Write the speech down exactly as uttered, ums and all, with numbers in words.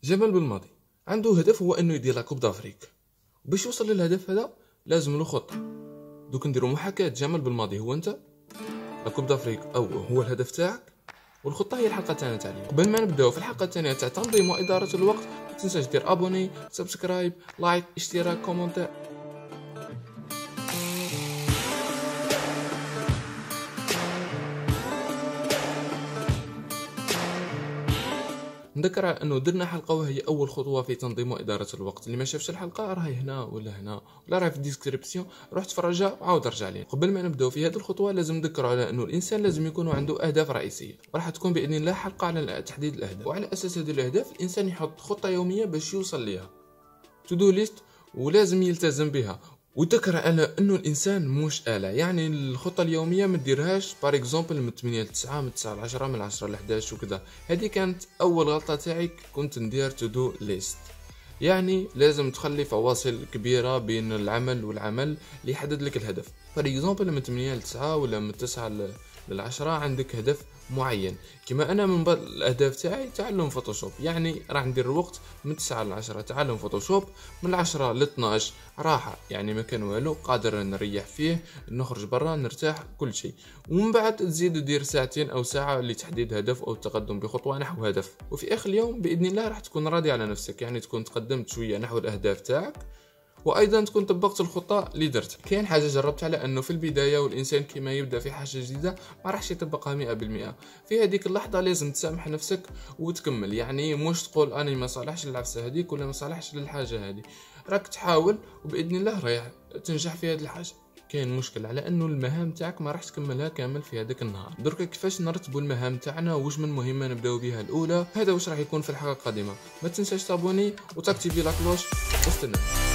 جمال بالماضي عنده هدف هو انه يدير لا كوب دافريك، وباش يوصل للهدف هذا لازم له خطه. دوك نديرو محاكاه جمال بالماضي هو انت، لا كوب دافريك او هو الهدف تاعك، والخطه هي الحلقه تاعنا تاع اليوم. قبل ما نبداو في الحلقه الثانيه تاع تنظيم واداره الوقت، ما تنساش دير ابوني، سبسكرايب، لايك، اشتراك، كومنتير. نذكر على انه درنا حلقه وهي اول خطوه في تنظيم واداره الوقت. اللي ما شافش الحلقه راهي هنا ولا هنا ولا راهي في الديسكريبسيون، روح تفرجها وعاود رجع لي. قبل ما نبداو في هذه الخطوه لازم نذكر على انه الانسان لازم يكون عنده اهداف رئيسيه، وراح تكون باذن الله حلقه على تحديد الاهداف، وعلى اساس هذه الاهداف الانسان يحط خطه يوميه باش يوصل ليها، تو دو ليست، ولازم يلتزم بها. وذكر على انه الانسان مش آلة، يعني الخطه اليوميه ما ديرهاش بار اكزومبل من ثمانية ل تسعة، من تسعة ل عشرة، من عشرة ل احد عشر وكذا. هذه كانت اول غلطه تاعي، كنت ندير تو دو ليست. يعني لازم تخلي فواصل كبيره بين العمل والعمل اللي يحدد لك الهدف. بار اكزومبل من ثمانية ل تسعة ولا من تسعة ل عشرة عندك هدف معين. كما انا من بعض الاهداف تاعي تعلم فوتوشوب، يعني راح ندير الوقت من تسعة ل عشرة تعلم فوتوشوب، من عشرة ل اثناش راحه، يعني ما كان والو، قادر نريح فيه، نخرج برا نرتاح كل شيء. ومن بعد تزيد دير ساعتين او ساعه لتحديد هدف او التقدم بخطوه نحو هدف. وفي اخر اليوم باذن الله راح تكون راضي على نفسك، يعني تكون تقدمت شويه نحو الاهداف تاعك، وايضا تكون طبقت الخطه اللي درتها. كاين حاجه جربت على انه في البدايه والانسان كيما يبدا في حاجه جديده ما راحش يطبقها مئة بالمئة. في هذيك اللحظه لازم تسامح نفسك وتكمل، يعني مش تقول انا ما صالحش للعفسه هذيك ولا ما صالحش للحاجه هذه، راك تحاول وباذن الله رايح تنجح في هذه الحاجه. كاين مشكل على انه المهام تاعك ما راح تكملها كامل في هذاك النهار. درك كيفاش نرتبوا المهام تاعنا، واش من مهمه نبداو بها الاولى، هذا واش راح يكون في الحلقه القادمه. ما تنساش تابوني وتاكتيفي لا كلوش واستنى.